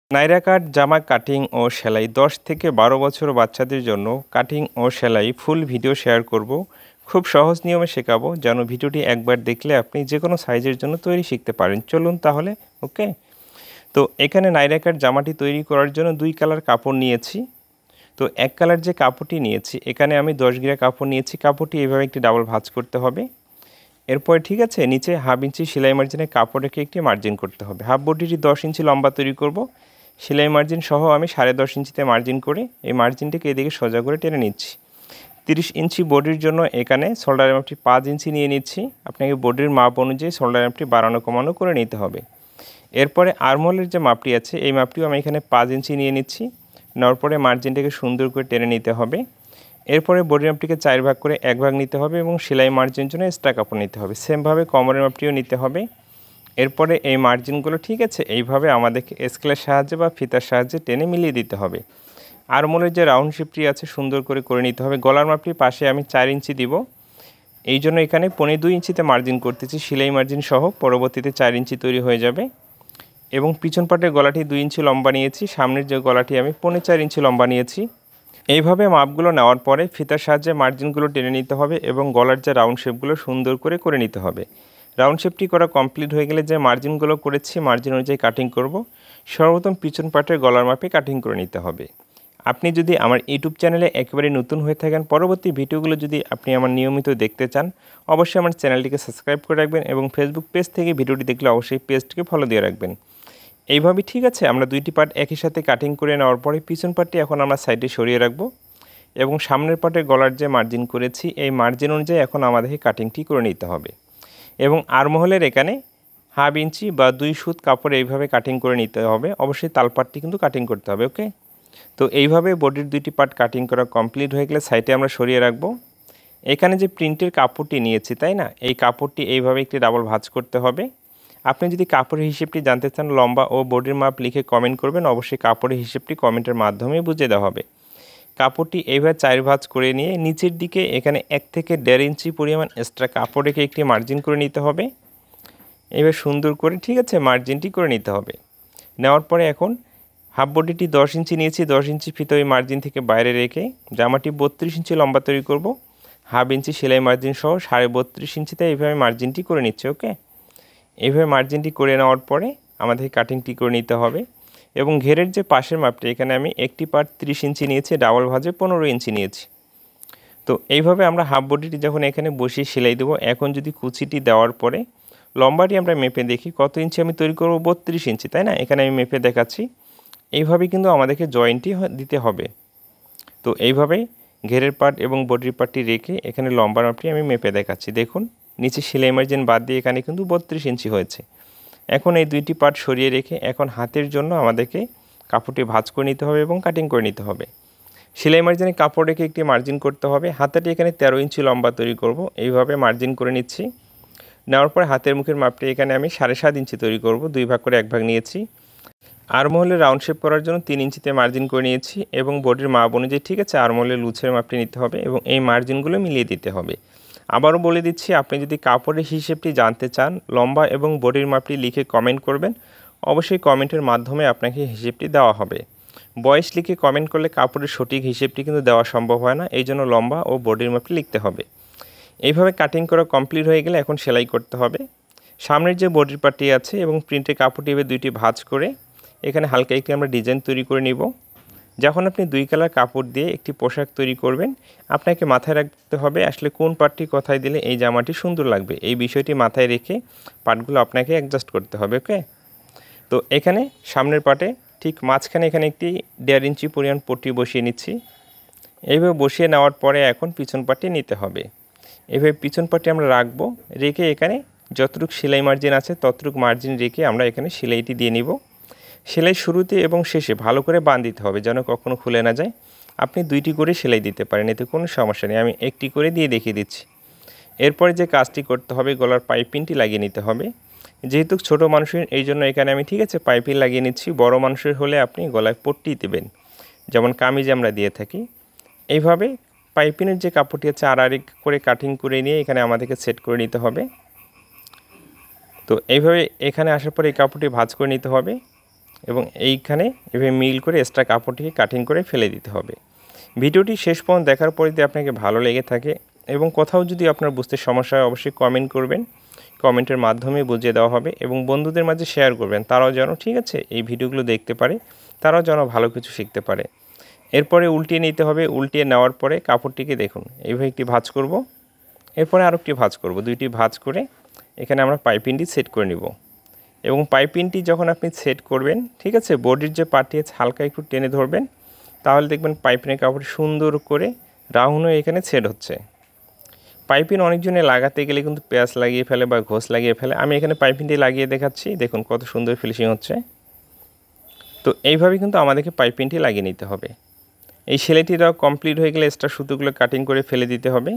নাইরা কাট জামা কাটিং ও সেলাই 10 থেকে 12 বছর বাচ্চাদের জন্য কাটিং ও সেলাই ফুল ভিডিও শেয়ার করব। খুব সহজ নিয়মে শেখাবো যেন ভিডিওটি একবার দেখলে আপনি যে কোনো সাইজের জন্য তৈরি শিখতে পারেন। চলুন তাহলে। ওকে, তো এখানে নাইরা কাট জামাটি তৈরি করার জন্য 2 কালার কাপড় নিয়েছি। তো এক কালার যে কাপড়টি নিয়েছি এখানে আমি 10 গিরা কাপড় নিয়েছি। কাপড়টি এইভাবে একটি ডাবল ভাঁজ করতে হবে। এরপর ঠিক আছে, নিচে 1/2 ইঞ্চি সেলাই মার্জিনে কাপড় রেখে একটি মার্জিন করতে হবে। হাফ বডিটি 10 ইঞ্চি লম্বা তৈরি করব। সেলাই মার্জিন সহ আমি 10.5 ইঞ্চিতে মার্জিন করে এই মার্জিনটিকে এদিকে সোজা করে টেনে নিচ্ছি। 30 ইঞ্চি বডির জন্য এখানে শোল্ডার মাপটি 5 ইঞ্চি নিয়ে নিচ্ছি। আপনাকে বডির মাপ অনুযায়ী শোল্ডার মাপটি বাড়ানো কমানো করে নিতে হবে। এরপরে আর্মহোলের যে মাপটি আছে এই মাপটিও আমি এখানে 5 ইঞ্চি নিয়ে নিচ্ছি। নেওয়ার পরে মার্জিনটাকে সুন্দর করে টেনে নিতে হবে। এরপরে বডির মাপটিকে 4 ভাগ করে 1 ভাগ নিতে হবে এবং সেলাই মার্জিনের জন্য এক্সট্রা কাপড় নিতে হবে। সেমভাবে কোমরের মাপটিও নিতে হবে। এরপরে এই মার্জিনগুলো ঠিক আছে এইভাবে আমাদেরকে স্কেলের সাহায্যে বা ফিতার সাহায্যে টেনে মিলিয়ে দিতে হবে। আর্মহোলের যে রাউন্ড শেপটি আছে সুন্দর করে নিতে হবে। গলার মাপটির পাশে আমি 4 ইঞ্চি দিব। এই জন্য এখানে 2.25 ইঞ্চিতে মার্জিন করতেছি সেলাই মার্জিন সহ। পরবর্তীতে 4 ইঞ্চি তৈরি হয়ে যাবে। এবং পিছন পাটের গলাটি 2 ইঞ্চি লম্বা নিয়েছি। সামনের যে গলাটি আমি 4.25 ইঞ্চি লম্বা নিয়েছি। এইভাবে মাপগুলো নেওয়ার পরে ফিতার সাহায্যে মার্জিনগুলো টেনে নিতে হবে এবং গলার যে রাউন্ড শেপগুলো সুন্দর করে নিতে হবে। রাউন্ড শেপটি করা কমপ্লিট হয়ে গেলে যে মার্জিনগুলো করেছি মার্জিন অনুযায়ী কাটিং করব। সর্বপ্রথম পিছন পাটের গলার মাপে কাটিং করে নিতে হবে। আপনি যদি আমার ইউটিউব চ্যানেলে একেবারে নতুন হয়ে থাকেন, পরবর্তী ভিডিওগুলো যদি আপনি আমার নিয়মিত দেখতে চান, অবশ্যই আমার চ্যানেলটিকে সাবস্ক্রাইব করে রাখবেন এবং ফেসবুক পেজ থেকে ভিডিওটি দেখলে অবশ্যই পেজটিকে ফলো দিয়ে রাখবেন। এইভাবে ঠিক আছে আমরা 2টি পার্ট একই সাথে কাটিং করে নেওয়ার পরে পিছন পার্টটি এখন আমরা সাইডে সরিয়ে রাখবো এবং সামনের পার্টের গলার যে মার্জিন করেছি এই মার্জিন অনুযায়ী এখন আমাদেরকে কাটিংটি করে নিতে হবে। এবং আর্মহোলের এখানে 1/2 ইঞ্চি বা 2 সুত কাপড় এইভাবে কাটিং করে নিতে হবে। অবশ্যই তালপাটটি কিন্তু কাটিং করতে হবে। ওকে, তো এইভাবে বডির 2টি পার্ট কাটিং করা কমপ্লিট হয়ে গেলে সাইডে আমরা সরিয়ে রাখবো। এখানে যে প্রিন্টের কাপড়টি নিয়েছি তাই না, এই কাপড়টি এইভাবে একটি ডাবল ভাঁজ করতে হবে। আপনি যদি কাপড়ের হিসেবটি জানতে চান লম্বা ও বডির মাপ লিখে কমেন্ট করবেন। অবশ্যই কাপড়ের হিসেবটি কমেন্টের মাধ্যমে বুঝিয়ে দেওয়া হবে। কাপড়টি এইভাবে 4 ভাঁজ করে নিয়ে নিচের দিকে এখানে 1 থেকে 1.5 ইঞ্চি পরিমাণ এক্সট্রা কাপড় রেখে একটি মার্জিন করে নিতে হবে। এবার সুন্দর করে ঠিক আছে মার্জিনটি করে নিতে হবে। নেওয়ার পরে এখন হাফ বডিটি 10 ইঞ্চি নিয়েছি। 10 ইঞ্চি ফিতে ওই মার্জিন থেকে বাইরে রেখে জামাটি 32 ইঞ্চি লম্বা তৈরি করব। 1/2 ইঞ্চি সেলাই মার্জিন সহ 32.5 ইঞ্চিতে এইভাবে মার্জিনটি করে নিচ্ছে। ওকে, এইভাবে মার্জিনটি করে নেওয়ার পরে আমাদের কাটিংটি করে নিতে হবে। এবং ঘেরের যে পাশের মাপটি এখানে আমি একটি পার্ট 30 ইঞ্চি নিয়েছি, ডাবল ভাঁজে 15 ইঞ্চি নিয়েছি। তো এইভাবে আমরা হাফ বডিটি যখন এখানে বসিয়ে সেলাই দেবো, এখন যদি কুচিটি দেওয়ার পরে লম্বাটি আমরা মেপে দেখি কত ইঞ্চি আমি তৈরি করব, 32 ইঞ্চি তাই না, এখানে আমি মেপে দেখাচ্ছি। এইভাবে কিন্তু আমাদেরকে জয়েন্টটি দিতে হবে। তো এইভাবেই ঘেরের পার্ট এবং বডির পার্টটি রেখে এখানে লম্বার মাপটি আমি মেপে দেখাচ্ছি। দেখুন নিচে সেলাই মার্জিন বাদ দিয়ে এখানে কিন্তু 32 ইঞ্চি হয়েছে। এখন এই 2টি পার্ট সরিয়ে রেখে এখন হাতের জন্য আমাদেরকে কাপড়টি ভাঁজ করে নিতে হবে এবং কাটিং করে নিতে হবে। সেলাই মার্জিনে কাপড় রেখে একটি মার্জিন করতে হবে। হাতাটি এখানে 13 ইঞ্চি লম্বা তৈরি করব। এইভাবে মার্জিন করে নিচ্ছি। নেওয়ার পরে হাতের মুখের মাপটি এখানে আমি 7.5 ইঞ্চি তৈরি করব। 2 ভাগ করে 1 ভাগ নিয়েছি। আর্মহোলের রাউন্ড শেপ করার জন্য 3 ইঞ্চিতে মার্জিন করে নিয়েছি এবং বডির মাপ অনুযায়ী ঠিক আছে আর্মহোলের লুচের মাপটি নিতে হবে এবং এই মার্জিনগুলো মিলিয়ে দিতে হবে। আবারও বলে দিচ্ছি, আপনি যদি কাপড়ের হিসেবটি জানতে চান লম্বা এবং বডির মাপটি লিখে কমেন্ট করবেন। অবশ্যই কমেন্টের মাধ্যমে আপনাকে হিসেবটি দেওয়া হবে। বয়স লিখে কমেন্ট করলে কাপড়ের সঠিক হিসেবটি কিন্তু দেওয়া সম্ভব হয় না, এই জন্য লম্বা ও বডির মাপটি লিখতে হবে। এইভাবে কাটিং করা কমপ্লিট হয়ে গেলে এখন সেলাই করতে হবে। সামনের যে বডির পার্টটি আছে এবং প্রিন্টের কাপড়টি এবার 2টি ভাঁজ করে এখানে হালকা একটি আমরা ডিজাইন তৈরি করে নিব। যখন আপনি 2 কালার কাপড় দিয়ে একটি পোশাক তৈরি করবেন, আপনাকে মাথায় রাখতে হবে আসলে কোন পার্টটি কোথায় দিলে এই জামাটি সুন্দর লাগবে। এই বিষয়টি মাথায় রেখে পার্টগুলো আপনাকে অ্যাডজাস্ট করতে হবে। ওকে, তো এখানে সামনের পার্টে ঠিক মাঝখানে এখানে একটি 1.5 ইঞ্চি পরিমাণ পট্টি বসিয়ে নিচ্ছি। এইভাবে বসিয়ে নেওয়ার পরে এখন পিছন পার্টটি নিতে হবে। এইভাবে পিছন পার্টটি আমরা রাখবো, রেখে এখানে যতটুকু সেলাই মার্জিন আছে ততটুকু মার্জিন রেখে আমরা এখানে সেলাইটি দিয়ে নিব। সেলাই শুরুতে এবং শেষে ভালো করে বাঁধ দিতে হবে যেন কখনো খুলে না যায়। আপনি 2টি করে সেলাই দিতে পারেন, এতে কোনো সমস্যা নেই। আমি একটি করে দিয়ে দেখিয়ে দিচ্ছি। এরপরে যে কাজটি করতে হবে গলার পাইপিংটি লাগিয়ে নিতে হবে। যেহেতু ছোট মানুষের এই জন্য এখানে আমি ঠিক আছে পাইপিং লাগিয়ে নিচ্ছি। বড় মানুষের হলে আপনি গলায় পট্টি দেবেন, যেমন কামিজে আমরা দিয়ে থাকি। এইভাবে পাইপিংয়ের যে কাপড়টি আছে আড়াআড়ি করে কাটিং করে নিয়ে এখানে আমাদেরকে সেট করে নিতে হবে। তো এইভাবে এখানে আসার পরে এই কাপড়টি ভাঁজ করে নিতে হবে। এবং এইখানে এভাবে মিল করে এক্সট্রা কাপড়টিকে কাটিং করে ফেলে দিতে হবে। ভিডিওটি শেষ পর্যন্ত দেখার পরে যদি আপনাকে ভালো লেগে থাকে এবং কোথাও যদি আপনার বুঝতে সমস্যা হয় অবশ্যই কমেন্ট করবেন, কমেন্টের মাধ্যমে বুঝিয়ে দেওয়া হবে এবং বন্ধুদের মাঝে শেয়ার করবেন, তারাও যেন ঠিক আছে এই ভিডিওগুলো দেখতে পারে, তারাও যেন ভালো কিছু শিখতে পারে। এরপরে উল্টিয়ে নিতে হবে। উল্টিয়ে নেওয়ার পরে কাপড়টিকে দেখুন এইভাবে একটি ভাঁজ করব, এরপরে আরেকটি ভাঁজ করব। দুইটি ভাঁজ করে এখানে আমরা পাইপিংটি সেট করে নিব এবং পাইপিংটি যখন আপনি সেট করবেন ঠিক আছে, বডির যে পার্টি আছে হালকা একটু টেনে ধরবেন, তাহলে দেখবেন পাইপিংয়ের কাপড় সুন্দর করে রাউন্ড হয়ে এখানে সেট হচ্ছে। পাইপিং অনেকজনে লাগাতে গেলে কিন্তু পেঁয়াজ লাগিয়ে ফেলে বা ঘোষ লাগিয়ে ফেলে, আমি এখানে পাইপিংটি লাগিয়ে দেখাচ্ছি, দেখুন কত সুন্দর ফিনিশিং হচ্ছে। তো এইভাবে কিন্তু আমাদেরকে পাইপিংটি লাগিয়ে নিতে হবে। এই সেলাইটি দেওয়া কমপ্লিট হয়ে গেলে এক্সট্রা সুতোগুলো কাটিং করে ফেলে দিতে হবে।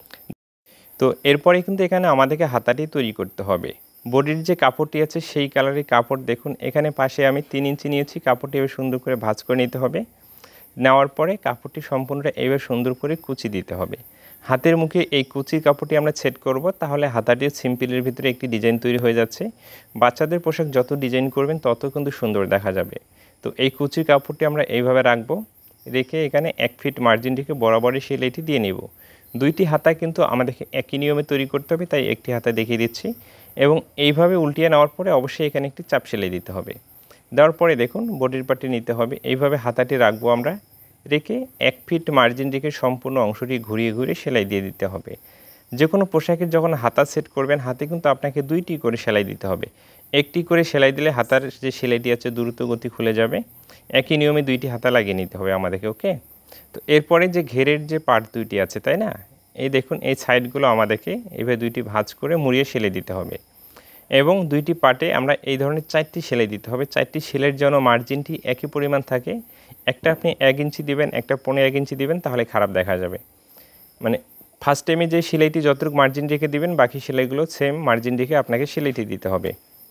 তো এরপরে কিন্তু এখানে আমাদেরকে হাতাটি তৈরি করতে হবে। বডির যে কাপড়টি আছে সেই কালারের কাপড় দেখুন এখানে পাশে আমি 3 ইঞ্চি নিয়েছি, কাপড়টি এবার সুন্দর করে ভাঁজ করে নিতে হবে। নেওয়ার পরে কাপড়টি সম্পূর্ণটা এইভাবে সুন্দর করে কুচি দিতে হবে। হাতের মুখে এই কুচির কাপড়টি আমরা সেট করব, তাহলে হাতাটির সিম্পলের ভিতরে একটি ডিজাইন তৈরি হয়ে যাচ্ছে। বাচ্চাদের পোশাক যত ডিজাইন করবেন তত কিন্তু সুন্দর দেখা যাবে। তো এই কুচির কাপড়টি আমরা এইভাবে রাখবো, রেখে এখানে 1 ফিট মার্জিনটিকে বরাবরই সেলাইটি দিয়ে নেব। দুইটি হাতা কিন্তু আমাদেরকে একই নিয়মে তৈরি করতে হবে, তাই একটি হাতা দেখিয়ে দিচ্ছি। এবং এইভাবে উল্টিয়ে নেওয়ার পরে অবশ্যই এখানে একটি চাপ সেলাই দিতে হবে। দেওয়ার পরে দেখুন বডির পার্টটি নিতে হবে, এইভাবে হাতাটি রাখবো আমরা, রেখে 1 ফিট মার্জিন রেখে সম্পূর্ণ অংশটি ঘুরিয়ে ঘুরিয়ে সেলাই দিয়ে দিতে হবে। যে কোনো পোশাকের যখন হাতা সেট করবেন হাতে কিন্তু আপনাকে 2টি করে সেলাই দিতে হবে। একটি করে সেলাই দিলে হাতার যে সেলাইটি আছে দ্রুত গতি খুলে যাবে। একই নিয়মে 2টি হাতা লাগিয়ে নিতে হবে আমাদেরকে, ওকে। তো এরপরে যে ঘেরের যে পার্ট 2টি আছে তাই না, এই দেখুন এই সাইডগুলো আমাদেরকে এইভাবে 2টি ভাঁজ করে মুড়িয়ে সেলাই দিতে হবে এবং 2টি পার্টে আমরা এই ধরনের 4টি সেলাই দিতে হবে। 4টি সেলাইয়ের জন্য মার্জিনটি একই পরিমাণ থাকে, একটা আপনি 1 ইঞ্চি দিবেন, একটা 1.5 ইঞ্চি দিবেন, তাহলে খারাপ দেখা যাবে। মানে ফার্স্ট টাইমে যে সেলাইটি যতটুকু মার্জিন রেখে দিবেন বাকি সেলাইগুলো সেম মার্জিন রেখে আপনাকে সেলাইটি দিতে হবে।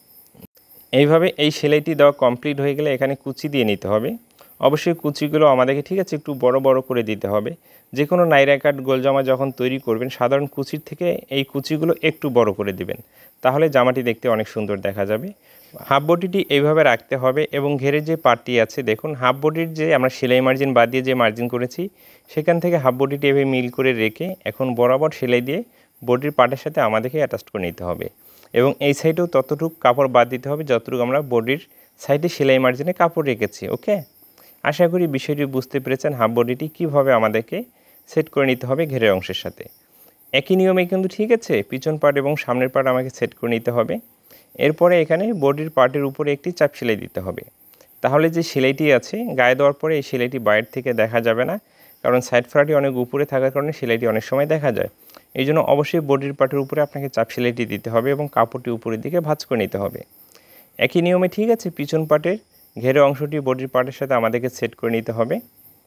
এইভাবে এই সেলাইটি দেওয়া কমপ্লিট হয়ে গেলে এখানে কুচি দিয়ে নিতে হবে। অবশ্যই কুচিগুলো আমাদেরকে ঠিক আছে একটু বড় বড় করে দিতে হবে। যে কোনো নাইরা কাট গোলজামা যখন তৈরি করবেন সাধারণ কুচির থেকে এই কুচিগুলো একটু বড় করে দিবেন, তাহলে জামাটি দেখতে অনেক সুন্দর দেখা যাবে। হাফ বডিটি এইভাবে রাখতে হবে এবং ঘেরের যে পার্টটি আছে দেখুন হাফ বডির যে আমরা সেলাই মার্জিন বাদ দিয়ে যে মার্জিন করেছি সেখান থেকে হাফ বডিটি এভাবে মিল করে রেখে এখন বরাবর সেলাই দিয়ে বডির পার্টের সাথে আমাদেরকে অ্যাটাচ করে নিতে হবে এবং এই সাইডেও ততটুকু কাপড় বাদ দিতে হবে যতটুকু আমরা বডির সাইডে সেলাই মার্জিনে কাপড় রেখেছি, ওকে। আশা করি বিষয়টি বুঝতে পেরেছেন হাফ বডিটি কীভাবে আমাদেরকে সেট করে নিতে হবে ঘেরের অংশের সাথে। একই নিয়মে কিন্তু ঠিক আছে পিছন পার্ট এবং সামনের পার্ট আমাকে সেট করে নিতে হবে। এরপরে এখানে বডির পার্টের উপরে একটি চাপ সেলাই দিতে হবে, তাহলে যে সেলাইটি আছে গায়ে দেওয়ার পরে এই সেলাইটি বাইরে থেকে দেখা যাবে না, কারণ সাইড ফ্রাটি অনেক উপরে থাকার কারণে সেলাইটি অনেক সময় দেখা যায়। এই জন্য অবশ্যই বডির পার্টের উপরে আপনাকে চাপ সেলাইটি দিতে হবে এবং কাপড়টি উপরের দিকে ভাঁজ করে নিতে হবে। একই নিয়মে ঠিক আছে পিছন পার্টের ঘেরে অংশটি বডির পার্টের সাথে আমাদেরকে সেট করে নিতে হবে।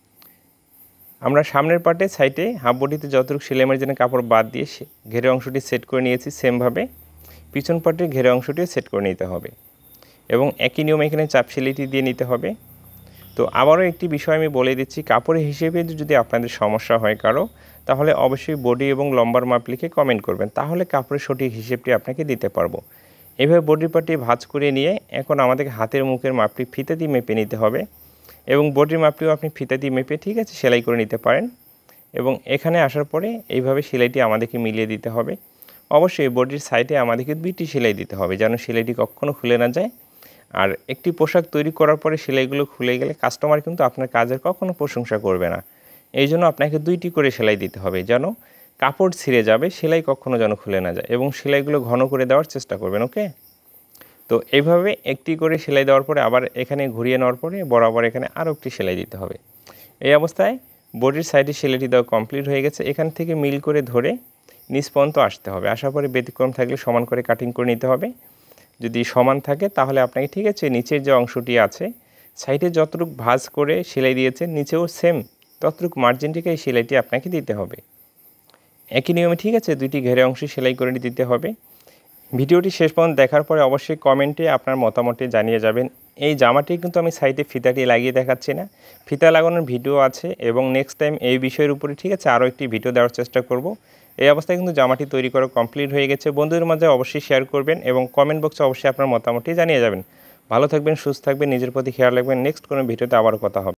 আমরা সামনের পার্টে সাইডে হাফ বডিতে যতটুকু সেলাই মার্জিনে কাপড় বাদ দিয়ে ঘেরে অংশটি সেট করে নিয়েছি, সেমভাবে পিছন পার্টের ঘেরে অংশটিও সেট করে নিতে হবে এবং একই নিয়মে এখানে চাপ সেলাইটি দিয়ে নিতে হবে। তো আবারও একটি বিষয় আমি বলে দিচ্ছি, কাপড়ের হিসেবে যদি আপনাদের সমস্যা হয় কারো, তাহলে অবশ্যই বডি এবং লম্বার মাপ লিখে কমেন্ট করবেন, তাহলে কাপড়ের সঠিক হিসেবটি আপনাকে দিতে পারবো। এভাবে বডির পার্টটি ভাঁজ করে নিয়ে এখন আমাদেরকে হাতের মুখের মাপটি ফিতে দিয়ে মেপে নিতে হবে এবং বডির মাপটিও আপনি ফিতে দিয়ে মেপে ঠিক আছে সেলাই করে নিতে পারেন। এবং এখানে আসার পরে এইভাবে সেলাইটি আমাদেরকে মিলিয়ে দিতে হবে। অবশ্যই বডির সাইডে আমাদেরকে 2টি সেলাই দিতে হবে যেন সেলাইটি কখনো খুলে না যায়। আর একটি পোশাক তৈরি করার পরে সেলাইগুলো খুলে গেলে কাস্টমার কিন্তু আপনার কাজের কখনো প্রশংসা করবে না। এই জন্য আপনাকে 2টি করে সেলাই দিতে হবে যেন কাপড় ছিঁড়ে যাবে, সেলাই কখনো যেন খুলে না যায় এবং সেলাইগুলো ঘন করে দেওয়ার চেষ্টা করবেন, ওকে। তো এইভাবে একটি করে সেলাই দেওয়ার পরে আবার এখানে ঘুরিয়ে নেওয়ার পরে বরাবর এখানে আরও একটি সেলাই দিতে হবে। এই অবস্থায় বডির সাইডে সেলাইটি দেওয়া কমপ্লিট হয়ে গেছে। এখান থেকে মিল করে ধরে নিচ পর্যন্ত আসতে হবে, আসার পরে ব্যতিক্রম থাকলে সমান করে কাটিং করে নিতে হবে। যদি সমান থাকে তাহলে আপনাকে ঠিক আছে নিচের যে অংশটি আছে সাইডে যতটুকু ভাঁজ করে সেলাই দিয়েছেন নিচেও সেম ততটুকু মার্জিনটিকে এই সেলাইটি আপনাকে দিতে হবে। একই নিয়মে ঠিক আছে 2টি ঘেরে অংশে সেলাই করে দিতে হবে। ভিডিওটি শেষ পর্যন্ত দেখার পরে অবশ্যই কমেন্টে আপনার মতামতটি জানিয়ে যাবেন। এই জামাটি কিন্তু আমি সাইডে ফিতাটি লাগিয়ে দেখাচ্ছি না, ফিতা লাগানোর ভিডিও আছে এবং নেক্সট টাইম এই বিষয়ের উপরে ঠিক আছে আরও একটি ভিডিও দেওয়ার চেষ্টা করব। এই অবস্থায় কিন্তু জামাটি তৈরি করা কমপ্লিট হয়ে গেছে। বন্ধুদের মাঝে অবশ্যই শেয়ার করবেন এবং কমেন্ট বক্সে অবশ্যই আপনার মতামতটি জানিয়ে যাবেন। ভালো থাকবেন, সুস্থ থাকবেন, নিজের প্রতি খেয়াল রাখবেন। নেক্সট কোনো ভিডিওতে আবারও কথা হবে।